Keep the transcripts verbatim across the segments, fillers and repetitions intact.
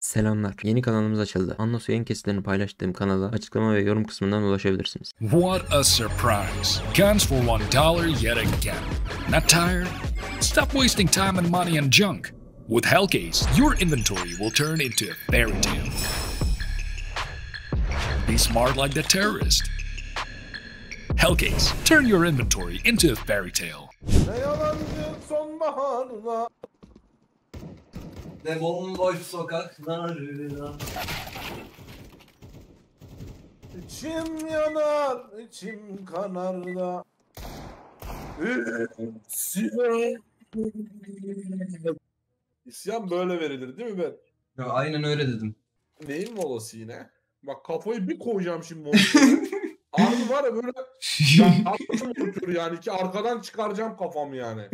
Selamlar. Yeni kanalımız açıldı. Anlos yayın kesitlerini paylaştığım kanala açıklama ve yorum kısmından ulaşabilirsiniz. What a surprise. Guns for one dollar yet again. Not tired? Stop wasting time and money on junk. With Hellcase, your inventory will turn into a fairy tale. Be smart like the terrorist. Hellcase, turn your inventory into a fairy tale. Ne yalancı sonbaharda. Ne bomboş sokaklarına. İçim yanar, içim kanar da. İsyan. İsyan böyle verilir değil mi ben? Ya, aynen öyle dedim. Neyin molası yine? Bak kafayı bir koyacağım şimdi monitörü. Abi var ya böyle ya, monitörü yani ki arkadan çıkaracağım kafamı yani.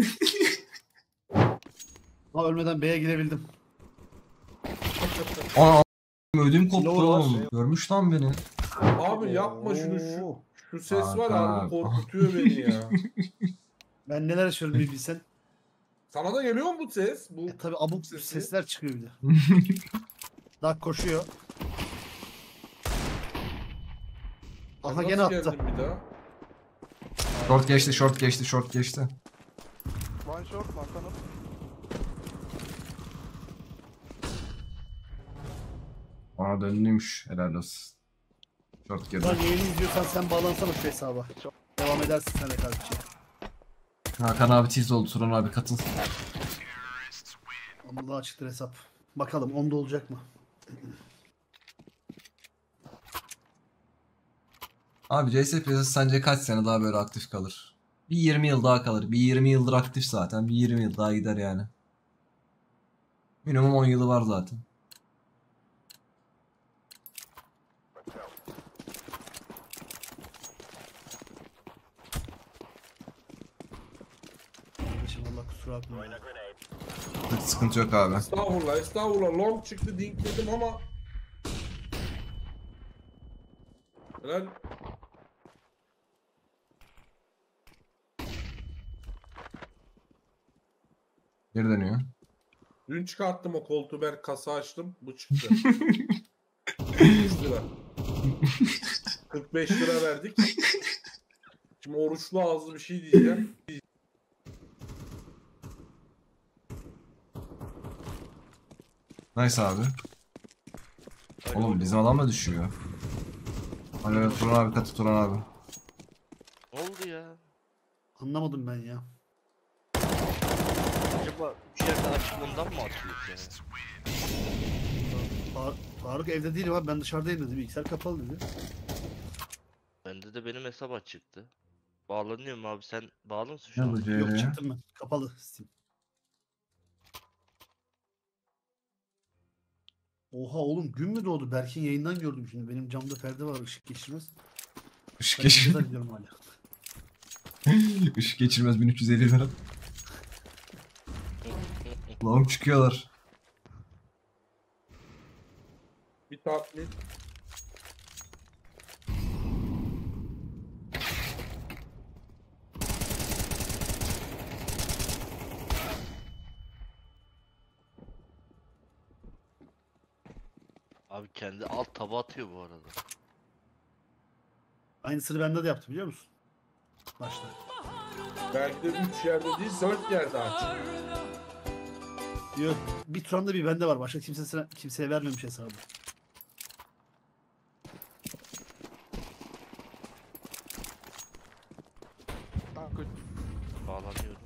Ha ölmeden B'ye girebildim. Aa, ödüm koptu Lower var. oğlum. Görmüş lan beni. Abi yapma şunu şu. Şu ses var Hakan abi abi. korkutuyor beni ya. Ben neler yaşıyorum bir bilsen. Sana da geliyor mu bu ses? Bu E, tabi abuk Sesi. sesler çıkıyor bir de. Dak koşuyor. Aha Nasıl gene attı. geldin bir daha? Short geçti, short geçti, short geçti. One shot, one tunnel. Aa dönlüymüş. Helal olsun. Short girdi. Lan yayını izliyorsan sen bağlansana şu hesaba. Devam edersin sen de kardeşim. Hakan abi tiz oldu. Turan abi katıl. Ama daha açıktır hesap. Bakalım onda olacak mı? Abi C S piyasası sence kaç sene daha böyle aktif kalır? Bir yirmi yıl daha kalır. Bir yirmi yıldır aktif zaten. Bir yirmi yıl daha gider yani. Minimum on yılı var zaten. Kardeşim Allah kusura bakma. Hiç sıkıntı yok abi. Estağfurullah, estağfurullah. Long çıktı, dinkledim ama... Helal. Geri dönüyor. Dün çıkarttım o koltuğu, ben kasa açtım. Bu çıktı. kırk beş lira. kırk beş lira verdik. Şimdi oruçlu ağızlı bir şey diyeceğim. Nice abi. Oğlum bizim adam da düşüyor. Alo Turan abi katı Turan abi. Ne oldu ya? Anlamadım ben ya. Acaba bir yerden açıp ondan mı atıyor ya? Far Faruk evde değilim abi, ben dışarıdayım dedi. Bilgisayar kapalı dedi. Bende de benim hesap açıktı. Bağlanıyorum abi, sen bağlı mısın şu Ne an? bu Yok C? çıktım ben. Kapalı Steam. Oha oğlum gün mü doğdu? Berk'in yayından gördüm şimdi. Benim camda perde var, ışık geçirmez. Işık Ben geçirmez. güzel gidiyorum hala. Işık geçirmez bin üç yüz elli lira. Long çıkıyorlar. Bir tatmin. Abi kendi alt taba atıyor bu arada. Aynısını bende de yaptı biliyor musun? Başta. Belki de üç yerde değil, dört yerde aç. Yok. Bir Turan'da bir bende var. Başka kimsesine, kimseye vermemiş hesabı. Ah, good. Bağlanıyorum.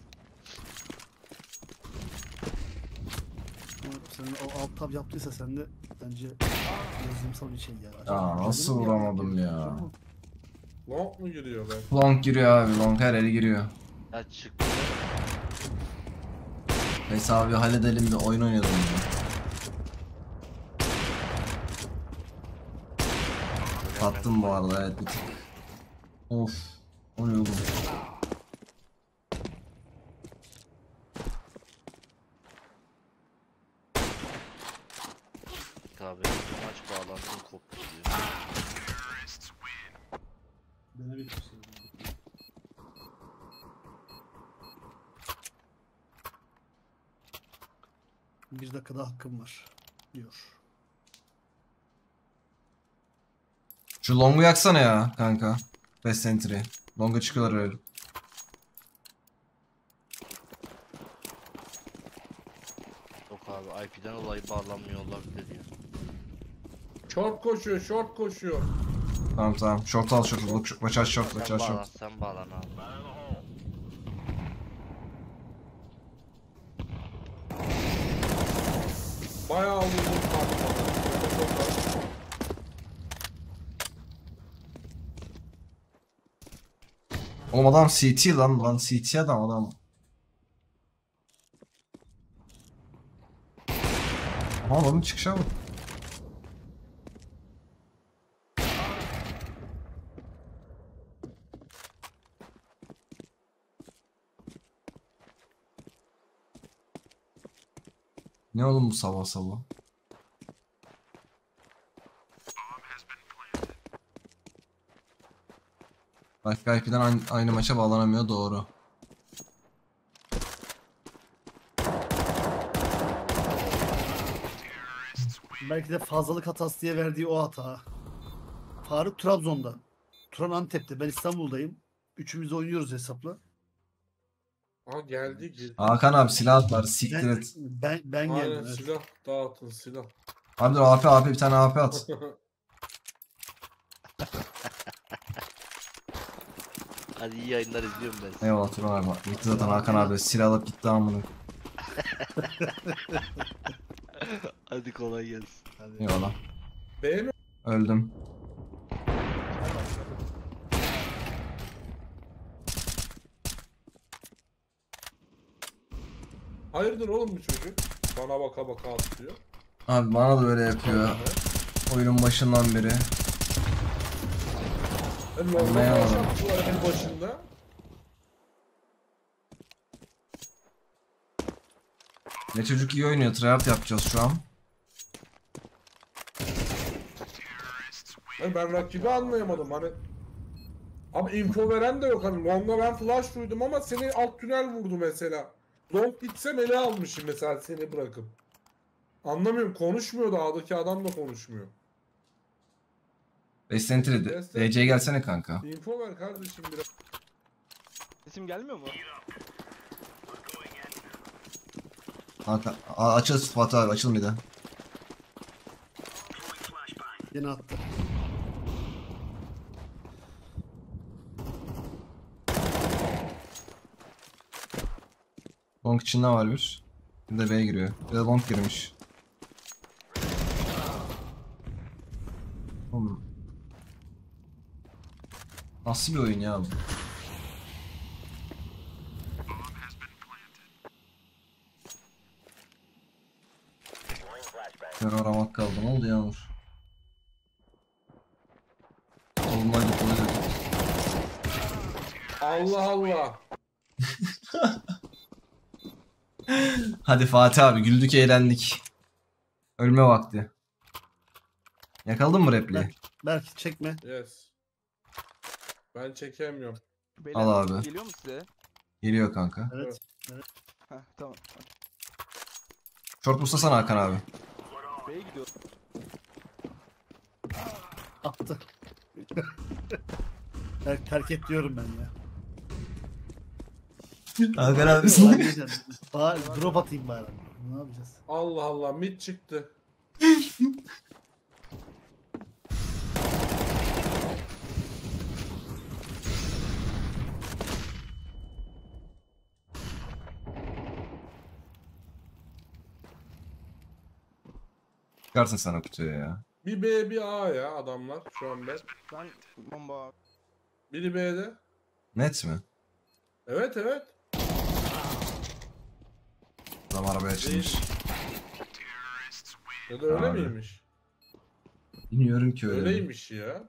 Ama senin o alt tab yaptıysa sen de bence yazılımsal bir şey ya. Ya nasıl vuramadım ya. Long mu giriyor ben? Long giriyor abi. Long her yere giriyor. Ya çıktı. Neyse abi halledelim bir oyun oynayalım ya. Tattım bu arada evet bir tık. Of. O ne oğlum? Abi maç bağlantım koptu diyor. Bana bir şey. Bir dakika daha hakkım var diyor. Şu longu yaksana ya kanka. Best entry. Longa çıkıyorlar öyle. Yok abi I P'den dolayı bağlanmıyor olabilir ya. Short koşuyor, short koşuyor. Tamam tamam. Short al short. Look, watch out short. Watch Sen out bağlan, short. sen bağlan abi. Bayağı vurdum kanka. Oğlum adam C T lan. Lan C T adam adam. Aha adamın çıkışa bak. Ne oğlum bu sabah sabah? Bak Skype'den aynı, aynı maça bağlanamıyor doğru. Belki de fazlalık hatası diye verdiği o hata. Faruk Trabzon'da. Turan Antep'te. Ben İstanbul'dayım. Üçümüz de oynuyoruz hesapla. Aa geldi girdi. Hakan abi silah var siktir Ben, et. ben, ben Aynen geldim. Evet. silah dağıtın silah. Abi dur A P A P bir tane A P at. Hadi iyi yayınlar izliyorum ben sizi. Eyvallah Turan abi. Gitti zaten Hakan abi silah alıp gitti amına. Hadi kolay gelsin. Hadi. Eyvallah. B mi? Öldüm. Hayırdır oğlum bu çocuk? Bana baka baka atlıyor. Abi bana da öyle yapıyor. Oyunun başından beri. Ben normal Anlayamadım. başlattılar en başında. Ne çocuk iyi oynuyor. Tryhard yapacağız şu an. Yani ben rakibi anlayamadım hani. Abi info veren de yok hani. Long'a ben flash duydum ama seni alt tünel vurdu mesela. Long gitsem ele almışım mesela seni bırakıp. Anlamıyorum, konuşmuyor, dağdaki adam da konuşmuyor. beş centil'i D C'ye gelsene kanka. Info ver kardeşim biraz. Sesim gelmiyor mu? Hakan a- açıl Fatih abi açıl bir de. Yine attı. Long içinde var bir. Bir de B'ye giriyor. Bir de long girmiş. Oğlum. Nasıl bir oyun ya bu? Terör aramak kaldı. Ne oldu Yağmur? Oğlum hadi hadi. Allah Allah. Hadi Fatih abi güldük eğlendik. Ölme vakti. Yakaladın mı repliği? Belki çekme. Yes. Ben çekemiyorum. Beyler, Al abi. Geliyor mu size? Geliyor kanka. Evet. Heh tamam. Short buslasana Hakan abi. B'ye gidiyor. Attı. Terk, terk et diyorum ben ya. Hakan abi Bari diyeceğim. Bari drop atayım bari. Ne yapacağız? Allah Allah, mid çıktı. çıkarsın sen o kutuya ya. Bir B bir A ya adamlar şu an ben. Ben bomba. Biri B'de. Net mi? Evet evet. Adam arabaya açılmış. Ya da öyle Abi. miymiş? Bilmiyorum ki öyle. mi? Öyleymiş ya.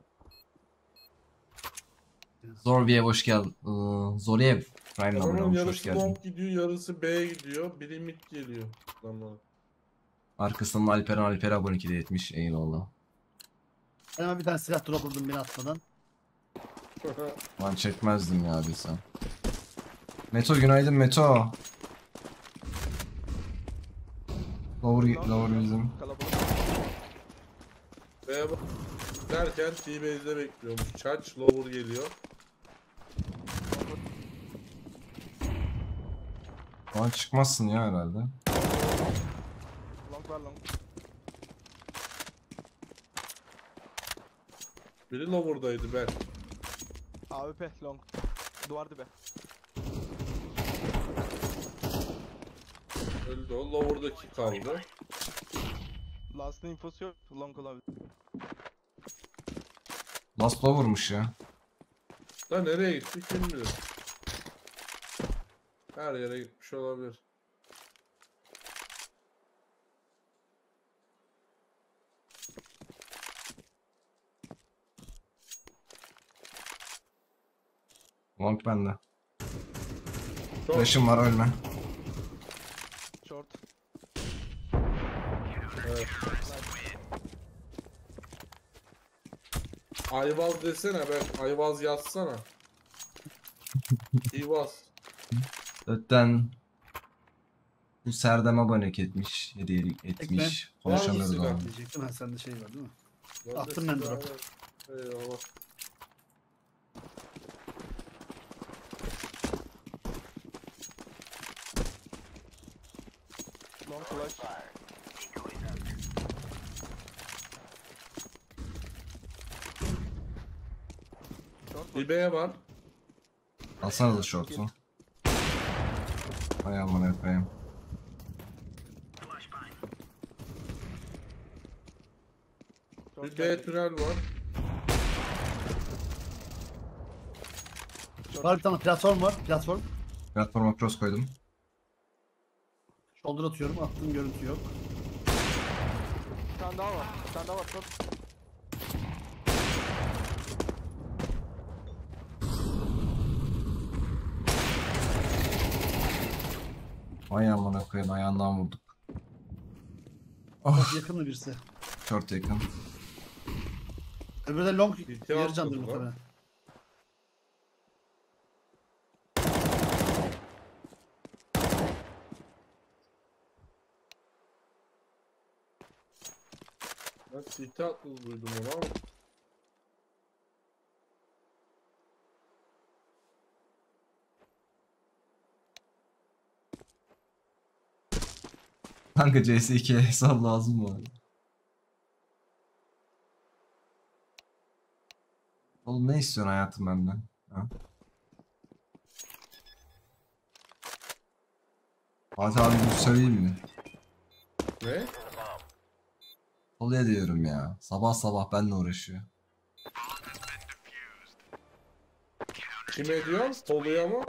Zorbiye hoş geldin. Ee, Zoryev. Prime'la abone Adamın olmuş hoş yarısı geldin. long gidiyor, yarısı B'ye gidiyor. Biri mid geliyor. Tamam. Arkasından Alperen Alper abone iki de etmiş. Eyvallah. Hemen bir tane silah dropladım beni atmadan. Ben çekmezdim ya bilsem. Meto günaydın Meto. Lower, lower bizim. Kalabalık. B'ye bak. Derken T-Base'de bekliyormuş. Çaç lower geliyor. Lan çıkmazsın ya herhalde. Long var long. Biri lower'daydı ben. A W P long. Duvar dibe. Öldü o. Lower'daki kaldı. Last'ın infosu yok. Long olabilir. Last vurmuş ya. Da nereye gitti kim bilir. Her yere gitmiş olabilir. Long bende. Çok Flash'ım var ölme. Short. evet. Ayvaz desene ben. Ayvaz yazsana. Ayvaz. Ötten bu Serdem abonelik etmiş. Hediyelik etmiş. Konuşamıyoruz Hangisi abi. Diyecektim ha sende şey var değil mi? Ben de Attım ben size- drop. Eyvallah. Long flash. Short var. İbe'ye var. Alsana da short'u. Hay aman efendim. Short Bir B geldi. tünel var. Short. Var bir tane platform var. Platform. Platforma cross koydum. Shoulder atıyorum. Attığım görüntü yok. Bir tane daha var. Bir tane daha var. Short. Hay aman efendim ayağından vurduk. Oh, Yakın mı birisi? short yakın. Öbürü de long İlti yarı candır atladı lan. muhtemelen. Ben site atlı duydum onu ama. Kanka C S iki'ye hesap lazım mı abi? Oğlum ne istiyorsun hayatım benden? Ha? Fatih abi bir söyleyeyim mi? Ne? Oluyor diyorum ya. Sabah sabah benimle uğraşıyor. Kime diyorsun? Toluya mı?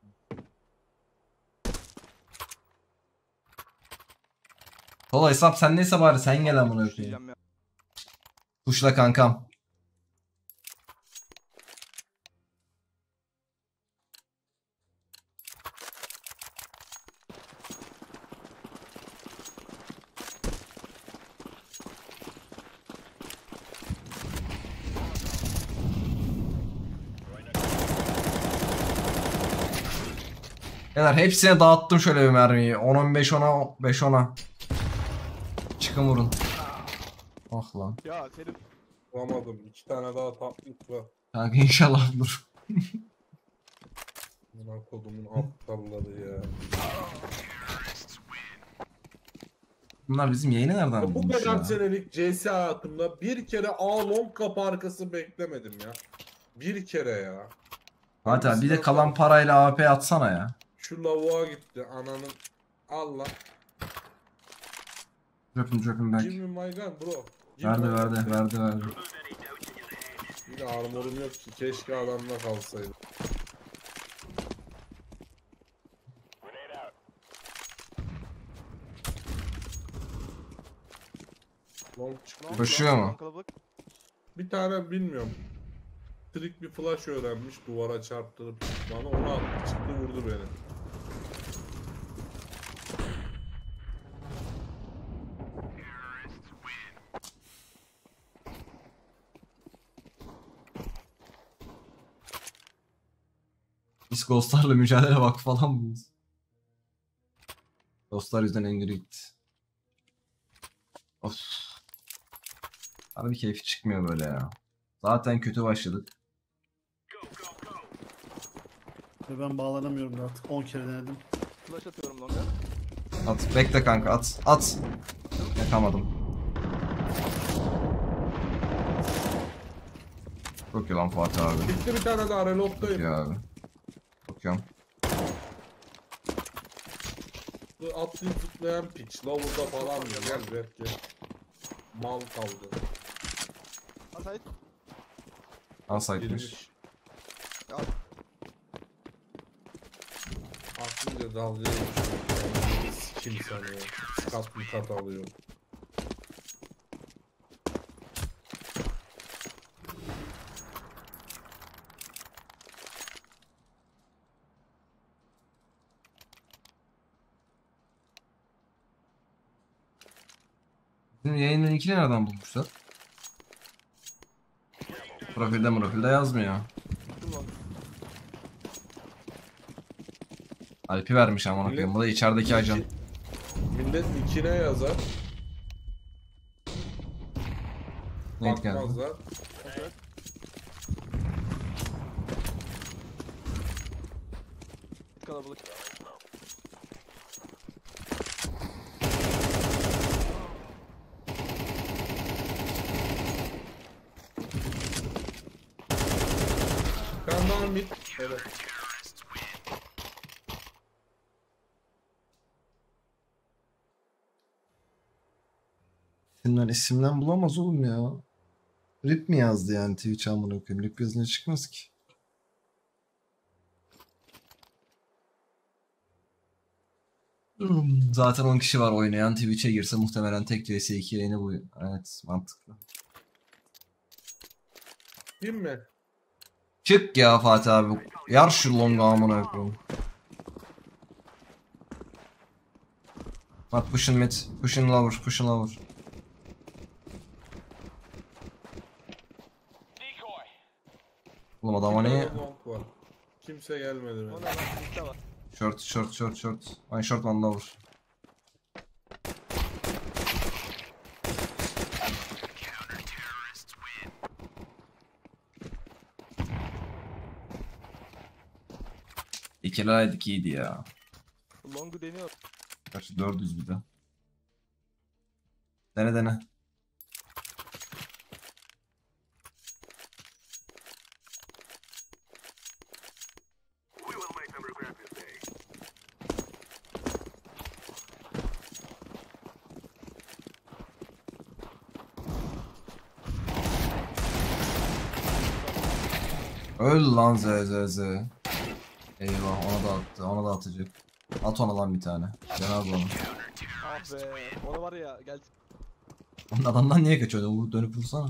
Tola hesap sen neyse bari sen gel amına koyayım. Diyeceğim ya. Kuşla kankam. Beyler hepsine dağıttım şöyle bir mermiyi. on on beş ona beş ona. Çıkın vurun. Ah lan. Ya senin Bulamadım. İki tane daha tatlık var. Kanka inşallah dur. Buna kodumun aptalları ya. Bunlar bizim yayını nereden Bu bulmuş kadar ya? senelik C S hayatımda bir kere A long kapı arkası beklemedim ya. Bir kere ya. Fatih abi bir de kalan parayla A W P atsana ya. Şu lavuğa gitti ananın. Allah. Drop'un drop'un back. Give me my gun bro. Give Verdi me my verdi gun. verdi verdi. Bir de armorum yok ki. Keşke adamla kalsaydı. Long çıktı. long, Koşuyor long, mu? long kalabalık. Bir tane bilmiyorum. Trik bir flash öğrenmiş duvara çarptırıp bana onu attı çıktı vurdu beni. Biz Ghost'larla mücadele vakfı falan mıyız? Ghost'lar yüzünden Engri gitti. Of. Harbi keyfi çıkmıyor böyle ya. Zaten kötü başladık. Ve ben bağlanamıyorum da artık on kere denedim. Flash atıyorum longa. At. Bekle kanka at. At. Yakamadım. Çok iyi lan Fatih abi. Bitti bir tane daha Çok reload'dayım. iyi abi. Bakıyorum. Bu atlayıp zıplayan piç. Lavurda falan mı? Gel belki. Mal kaldı. Asayt. Alsaytmış. Girmiş. Aklınca dalga geçiyor. Sikim sanıyor. Kat mı kat alıyor. Bizim yayının linkini nereden bulmuşlar? Profilde profilde yazmıyor. Tuttum long. Alp'i vermiş amına koyayım. Bu da içerideki ajan. Millet ikine yazar. Link geldi. Bakmazlar. Evet. Kalabalık. Kandan mid. Evet. İsimler isimden bulamaz oğlum ya. Rip mi yazdı yani Twitch amına koyayım? Rip yazınca çıkmaz ki. Hmm, Zaten on kişi var oynayan. Twitch'e girse muhtemelen tek C S iki yayını bu. Evet, mantıklı. Kim mi? Çık ya Fatih abi. Yar şu longa amına koyayım. Bak pushing mid, pushing lower, pushing lower. Oğlum adam Bir hani tane long var. Kimse gelmedi O benim. ne lan? Liste var. short short short short. One short one lower. İkili aydık iyiydi ya. Long'u deniyor. Kaç dört yüz bir de. Dene dene. Öl lan Z Z Z. Eyvah ona da attı, ona da atacak. At ona lan bir tane. Cenab-ı onu. Ah be. Onu var ya gel. Onun adamdan niye kaçıyor? Vur dönüp vursana.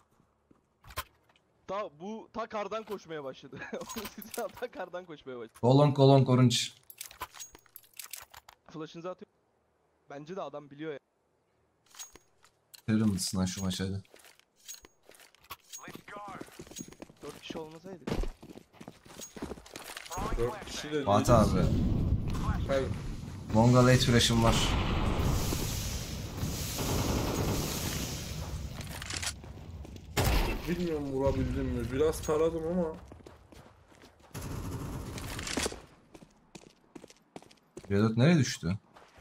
Ta bu ta kardan koşmaya başladı. Onu size ta kardan koşmaya başladı. Golong golong orange. Flash'ınızı atıyor. Bence de adam biliyor ya. Verir misin lan şu maçı hadi. dört kişi olmasaydı. Dört kişi de değil. Fatih abi. Hayır. Longa late flash'ım var. Bilmiyorum vurabildim mi? Biraz taradım ama. bir dört nereye düştü?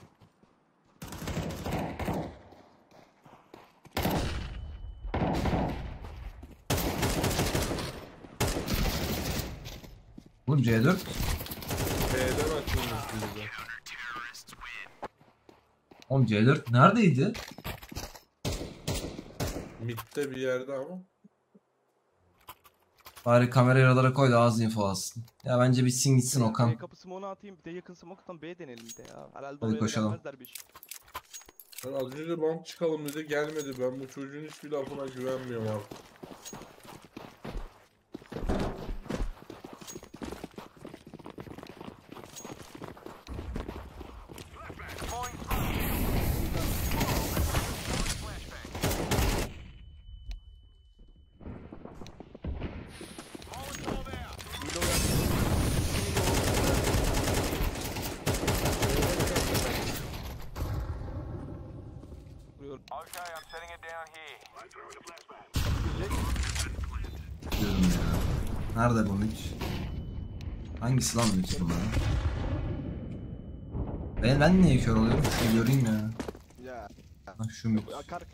Oğlum C dört B'den açılmış bize. Oğlum C dört neredeydi? Mid'de bir yerde ama. Bari kamerayı radara koy da az info alsın. Ya bence bitsin gitsin B Okan. kapı smoke'unu atayım bir de yakın smoke atalım B deneyelim bir de ya. Herhalde Hadi oraya da koşalım. gelmezler bir şey. Ben az önce long çıkalım dedi gelmedi. Ben bu çocuğun hiçbir lafına güvenmiyorum artık. Vuruyorum. Okay, I'm setting it down here. Diyorum ya. Nerede bu mük? Hangisi lan mük bunlar? Ben, ben niye kör oluyorum? Şu göreyim ya. Ya. Ha, şu mük. Akar.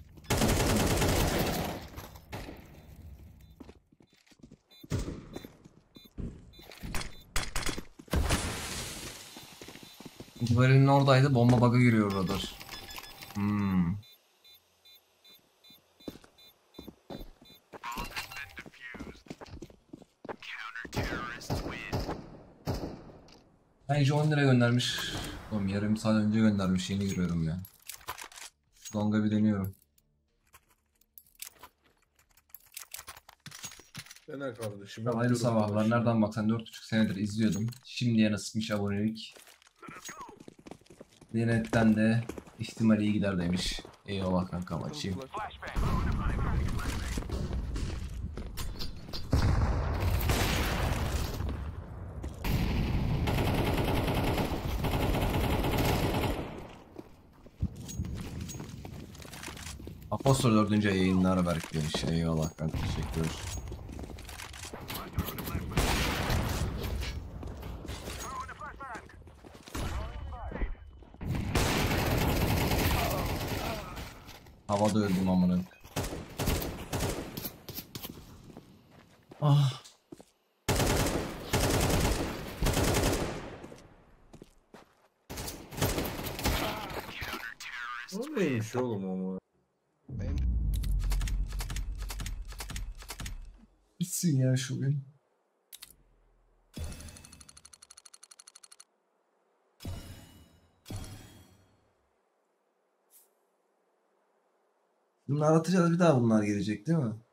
İtibarinin oradaydı. Bomba bug'a giriyor radar. Hmm. Bence on lira göndermiş. Oğlum yarım saat önce göndermiş. Yeni giriyorum ya. Longa bir deniyorum. Dene kardeşim. Hayırlı sabahlar. Nereden baksan dört buçuk senedir izliyordum. Şimdiye nasılmış abonelik. Diyanetten de ihtimal iyi gider demiş. Eyvallah kankam, açayım. Apostol dördüncü yayınlar belki demiş. Eyvallah kanka, teşekkürler. Havada öldüm amına. Ah. O neymiş oğlum ama? Bitsin ya şu oyun. Bunları atacağız, bir daha bunlar gelecek değil mi?